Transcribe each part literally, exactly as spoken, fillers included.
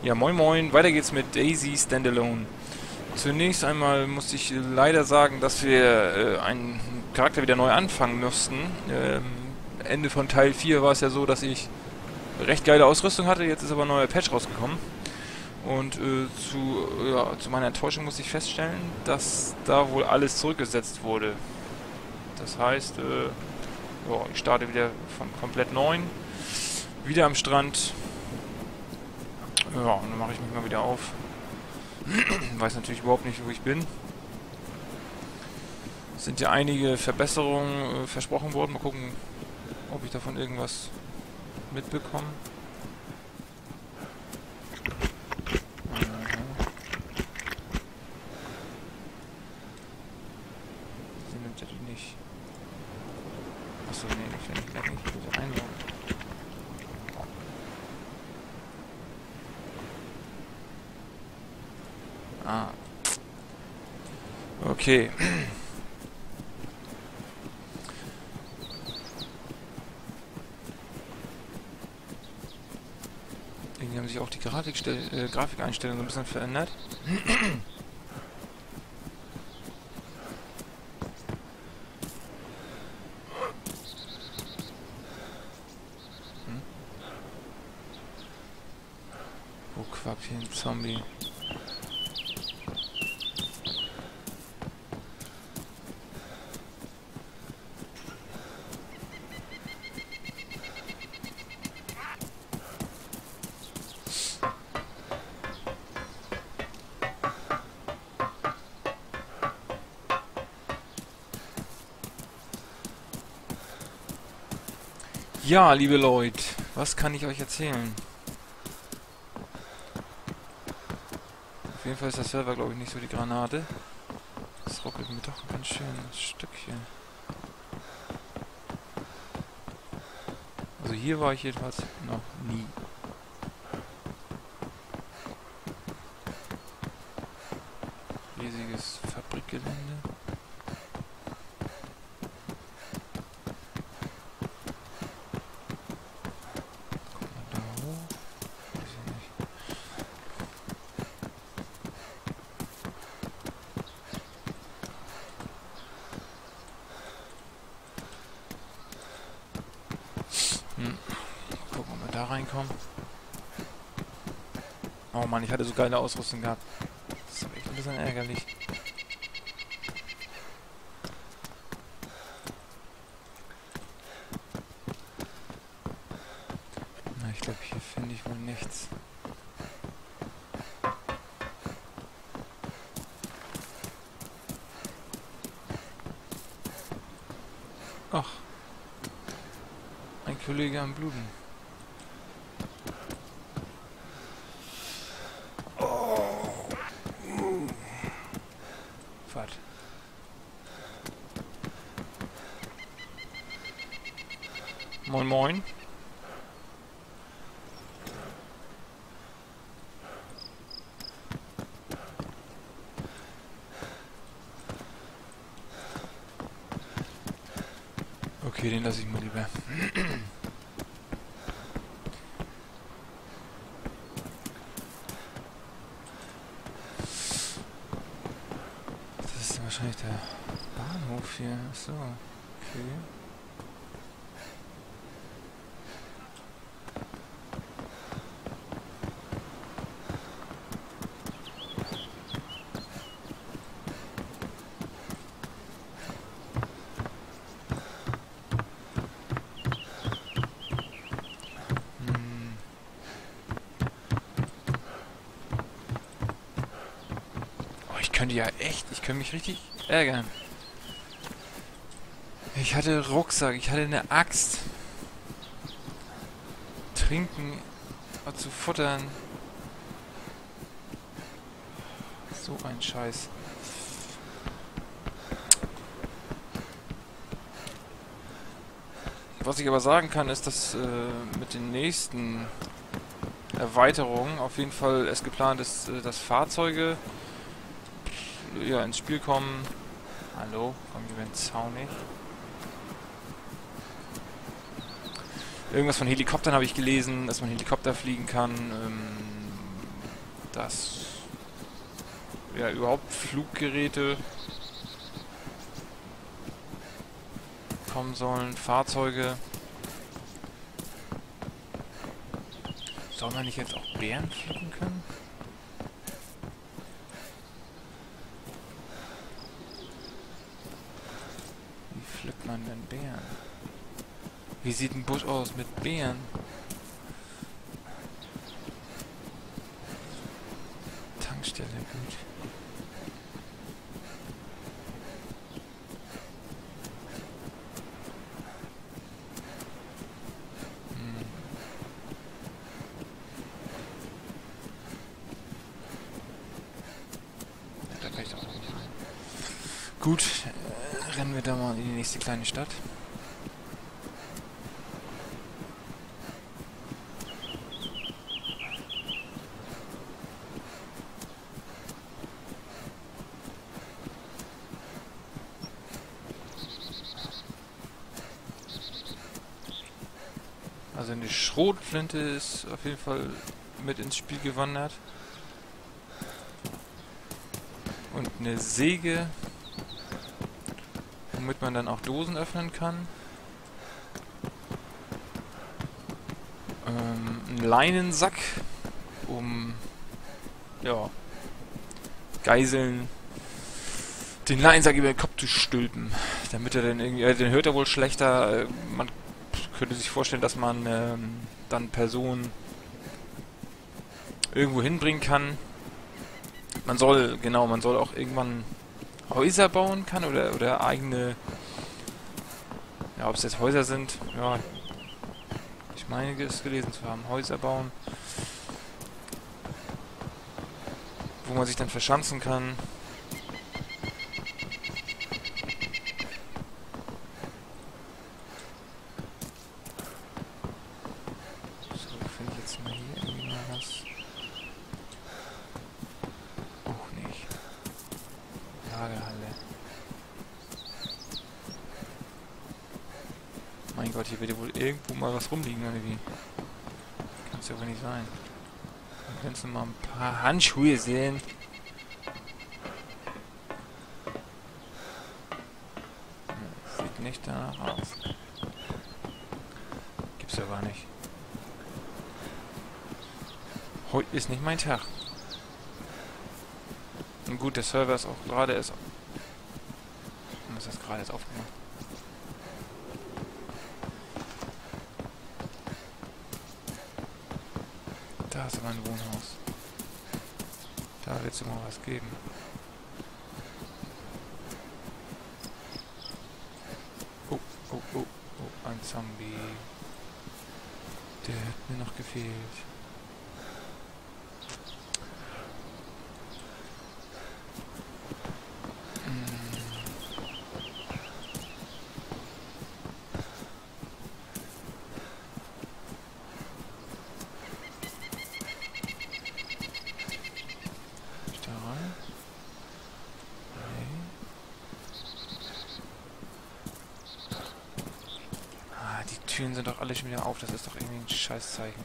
Ja, moin moin, weiter geht's mit Daisy Standalone. Zunächst einmal muss ich leider sagen, dass wir äh, einen Charakter wieder neu anfangen müssten. Ähm, Ende von Teil vier war es ja so, dass ich recht geile Ausrüstung hatte, jetzt ist aber ein neuer Patch rausgekommen. Und äh, zu, ja, zu meiner Enttäuschung muss ich feststellen, dass da wohl alles zurückgesetzt wurde. Das heißt, äh, ja, ich starte wieder von komplett neuen, wieder am Strand. Ja, und dann mache ich mich mal wieder auf. Weiß natürlich überhaupt nicht, wo ich bin. Es sind ja einige Verbesserungen äh, versprochen worden. Mal gucken, ob ich davon irgendwas mitbekomme. Sie nimmt ja die nicht. Achso, nee, ich will nicht gleich nicht. Ich will sie einloggen. Ah. Okay. Irgendwie haben sich auch die Grafikstell äh, Grafikeinstellungen so ein bisschen verändert. Hm? Wo quackt hier ein Zombie? Ja, liebe Leute, was kann ich euch erzählen? Auf jeden Fall ist der Server, glaube ich, nicht so die Granate. Das ruckelt mir doch ein ganz schönes Stückchen. Also hier war ich jedenfalls noch nie. Riesiges Fabrikgelände. Hm. Gucken, ob wir da reinkommen. Oh Mann, ich hatte so geile Ausrüstung gehabt. Das ist aber echt ein bisschen ärgerlich. Na, ich glaube, hier finde ich wohl nichts. Ach. Ein Kollege am Bluten. Oh. Uh. Was? Moin moin. Okay, den lasse ich mal lieber. Das ist wahrscheinlich der Bahnhof hier. Achso, okay. Ich könnte ja echt, ich könnte mich richtig ärgern. Ich hatte Rucksack, ich hatte eine Axt. Trinken, zu futtern. So ein Scheiß. Was ich aber sagen kann, ist, dass äh, mit den nächsten Erweiterungen auf jeden Fall es geplant ist, äh, dass Fahrzeuge ja, ins Spiel kommen. Hallo, komm ich über den Zaun nicht. Irgendwas von Helikoptern habe ich gelesen, dass man Helikopter fliegen kann. Ähm, dass ja überhaupt Fluggeräte kommen sollen, Fahrzeuge. Soll man nicht jetzt auch Bären pflücken können? Wie pflückt man denn Bären? Wie sieht ein Busch aus mit Bären? Tankstelle, gut. Hm. Da kann ich doch auch nicht rein. Gut, äh, rennen wir da mal in die nächste kleine Stadt. Also eine Schrotflinte ist auf jeden Fall mit ins Spiel gewandert. Und eine Säge, womit man dann auch Dosen öffnen kann. Ähm, ein Leinensack, um ja, Geiseln den Leinensack über den Kopf zu stülpen. Damit er dann irgendwie, äh, den hört er wohl schlechter. Äh, man könnte sich vorstellen, dass man ähm, dann Personen irgendwo hinbringen kann. Man soll, genau, man soll auch irgendwann Häuser bauen kann oder, oder eigene, ja, ob es jetzt Häuser sind, ja, ich meine es gelesen zu haben, Häuser bauen, wo man sich dann verschanzen kann. Mein Gott, hier wird ja wohl irgendwo mal was rumliegen, oder wie? Kann es ja wohl nicht sein. Dann kannst du mal ein paar Handschuhe sehen. Sieht nicht danach aus. Gibt's ja gar nicht. Heute ist nicht mein Tag. Und gut, der Server ist auch gerade erst... Was ist das gerade jetzt aufgemacht? Da ist aber ein Wohnhaus. Da wird es immer was geben. Oh, oh, oh, oh, ein Zombie. Der hat mir noch gefehlt. Die Türen sind doch alle schon wieder auf, das ist doch irgendwie ein Scheißzeichen.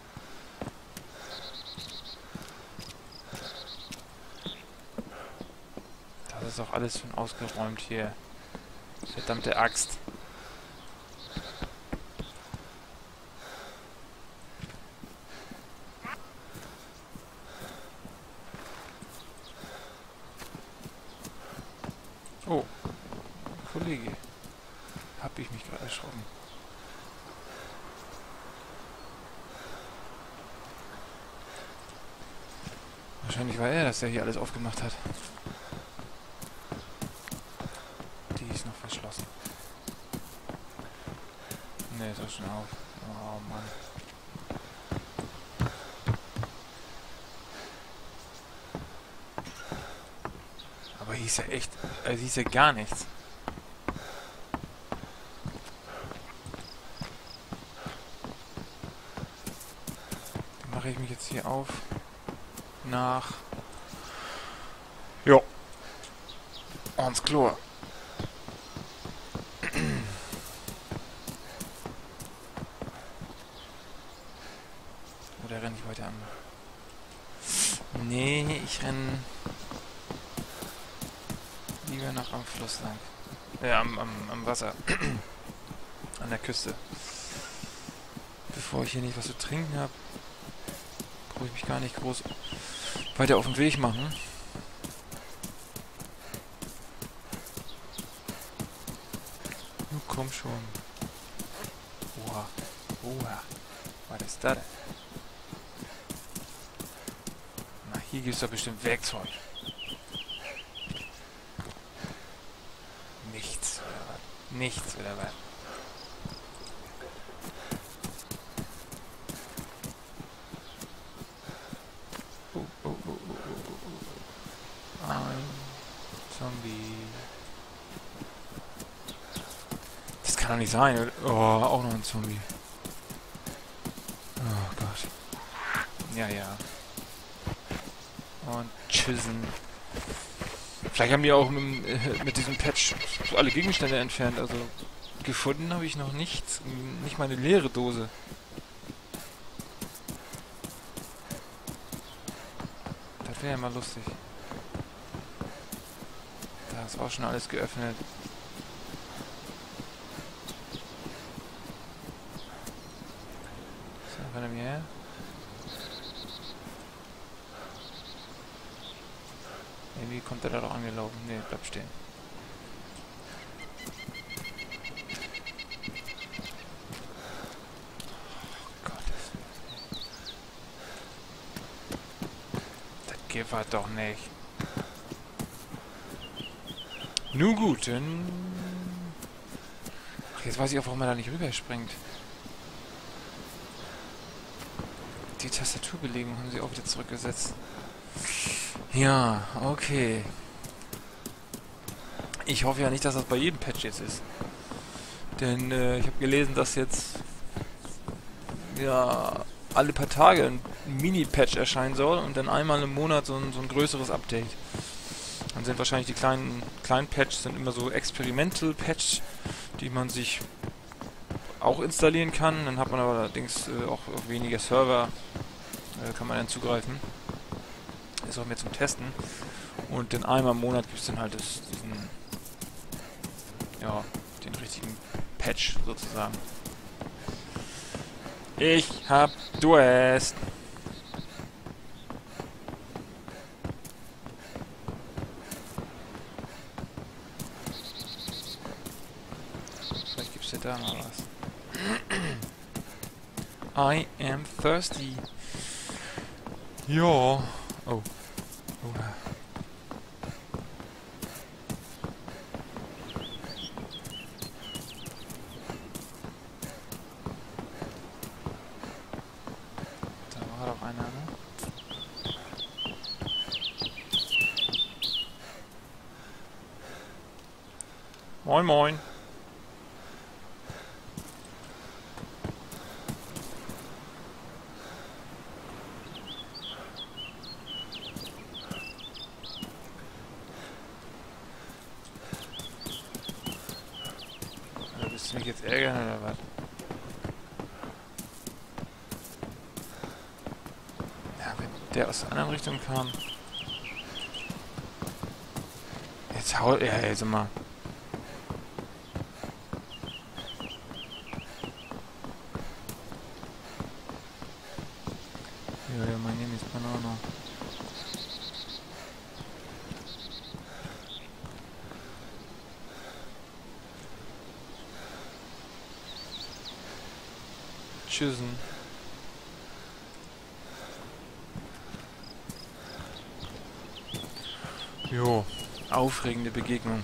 Das ist doch alles schon ausgeräumt hier. Verdammte Axt. Oh, Kollege. Hab ich mich gerade erschrocken. Wahrscheinlich war er das, der hier alles aufgemacht hat. Die ist noch verschlossen. Ne, ist auch schon auf. Oh Mann. Aber hier ist ja echt... Also hier ist ja gar nichts. Dann mache ich mich jetzt hier auf. Nach... Jo. Ans Klo. Oder renne ich weiter an? Nee, ich renn lieber noch am Fluss lang. Äh, am, am, am Wasser. An der Küste. Bevor ich hier nicht was zu trinken habe, brauche ich mich gar nicht groß weiter auf den Weg machen. Nun komm schon. Oha. Oha. Was ist das denn? Na, hier gibt es doch bestimmt Werkzeug. Nichts, oder was? Nichts, oder was? Oh, oh, oh, oh, oh, oh, oh. Ein Zombie. Das kann doch nicht sein, oder? Oh, auch noch ein Zombie. Oh Gott. Ja, ja. Und tschüssen. Vielleicht haben die auch mit, äh, mit diesem Patch alle Gegenstände entfernt. Also gefunden habe ich noch nichts. Nicht mal eine leere Dose. Das wäre ja mal lustig. Da ist auch schon alles geöffnet. So, wenn er mir her. Irgendwie kommt er da doch angelaufen. Ne, bleib stehen. Oh Gott. Das geht halt doch nicht. Nun gut, dann... Ach, jetzt weiß ich auch, warum er da nicht rüberspringt. Die Tastaturbelegung haben sie auch wieder zurückgesetzt. Ja, okay. Ich hoffe ja nicht, dass das bei jedem Patch jetzt ist. Denn äh, ich habe gelesen, dass jetzt ja alle paar Tage ein Mini-Patch erscheinen soll und dann einmal im Monat so ein, so ein größeres Update. Dann sind wahrscheinlich die kleinen, kleinen Patches sind immer so Experimental-Patch, die man sich auch installieren kann. Dann hat man aber allerdings äh, auch weniger Server, äh, kann man dann zugreifen. Ist auch mehr zum Testen. Und dann einmal im Monat gibt es dann halt das, diesen, ja, den richtigen Patch sozusagen. Ich hab Durst. Vielleicht gibt's ja da mal was. I am thirsty. Ja. Oh. Oh. Da war doch einer, ne? Moin, moin. Willst du mich jetzt ärgern oder was? Ja, wenn der aus der anderen Richtung kam. Jetzt hau... Ja, jetzt mal. Ja, ja, mein Name ist Banana. Tschüssen. Jo, aufregende Begegnung.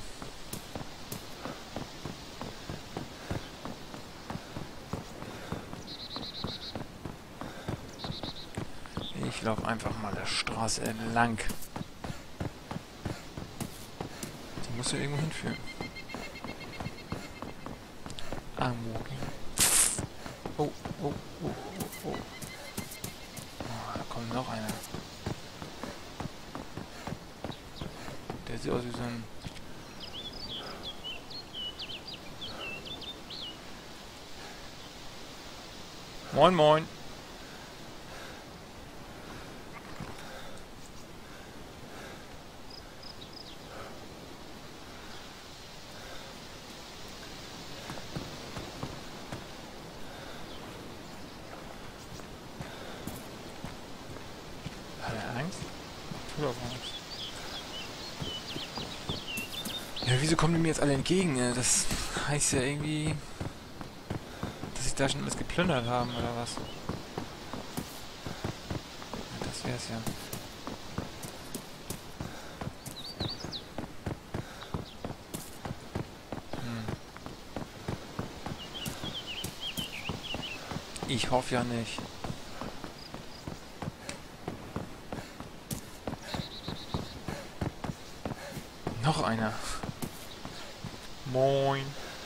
Ich laufe einfach mal der Straße entlang. Die muss ja irgendwo hinführen. I'm walking. Oh, oh, oh, oh, oh. Oh, da kommt noch einer. Der sieht aus wie so ein... Moin, moin. Oder was? Ja, wieso kommen die mir jetzt alle entgegen? Äh, Das heißt ja irgendwie, dass sie da schon alles geplündert haben, oder was? Ja, das wär's ja. Hm. Ich hoffe ja nicht. Noch einer. Moin.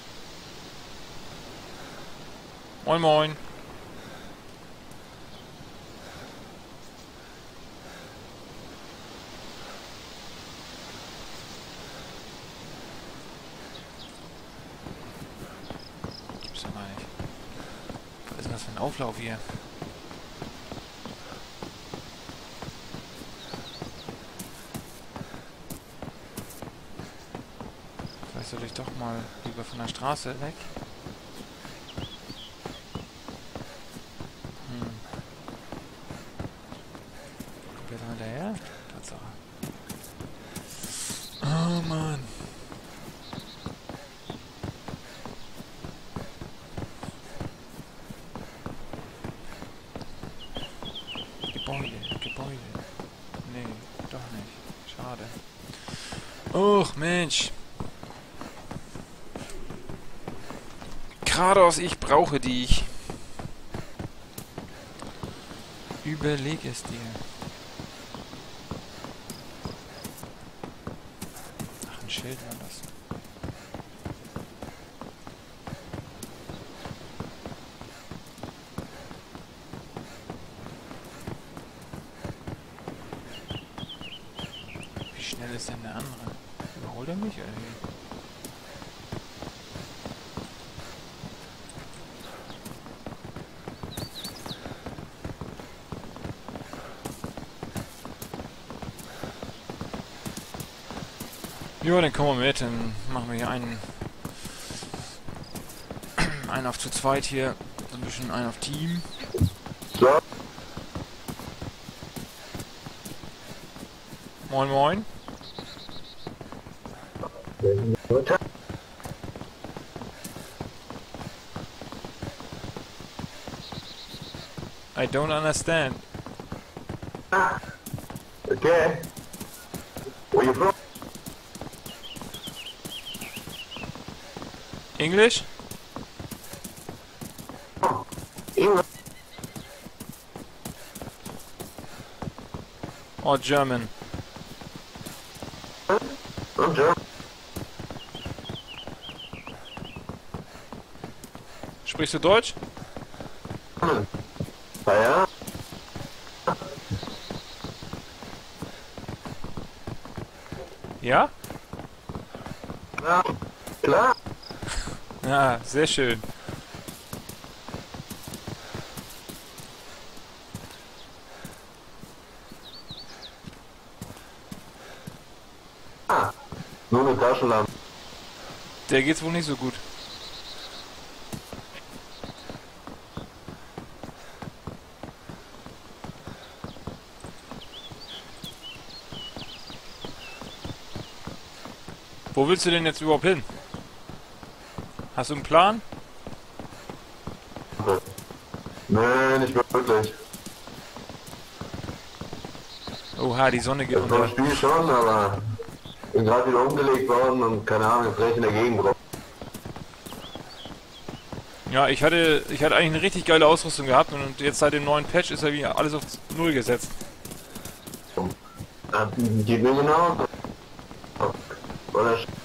Moin, moin. Gibt's doch gar nicht. Was ist denn das für ein Auflauf hier? Vielleicht sollte ich doch mal lieber von der Straße weg. Hm. Kommt der da hinterher? Tatsache. Oh Mann. Gebäude, Gebäude. Nee, doch nicht. Schade. Och, Mensch. Geradeaus, ich brauche dich. Überleg es dir. Ach, ein Schild war das. Wie schnell ist denn der andere? Überholt er mich oder wie? Ja, dann kommen wir mit, dann machen wir hier einen, einen auf zu zweit hier, so ein bisschen einen auf Team. So. Moin moin. I don't understand. Okay. Where you from? English? England. Or German? I'm German. Sprichst du Deutsch? Ah ja? Ja? Ja. Klar. Ja, sehr schön. Ah. Nur eine Taschenlampe. Der geht's wohl nicht so gut. Wo willst du denn jetzt überhaupt hin? Hast du einen Plan? Nee, nicht wirklich. Oha, die Sonne geht Das war unter. Spiel schon, aber bin gerade wieder umgelegt worden und keine Ahnung, jetzt recht in der Gegend rum. Ja, ich hatte, ich hatte eigentlich eine richtig geile Ausrüstung gehabt und jetzt seit dem neuen Patch ist ja wieder alles auf Null gesetzt. Ja, geht mir genau. Oder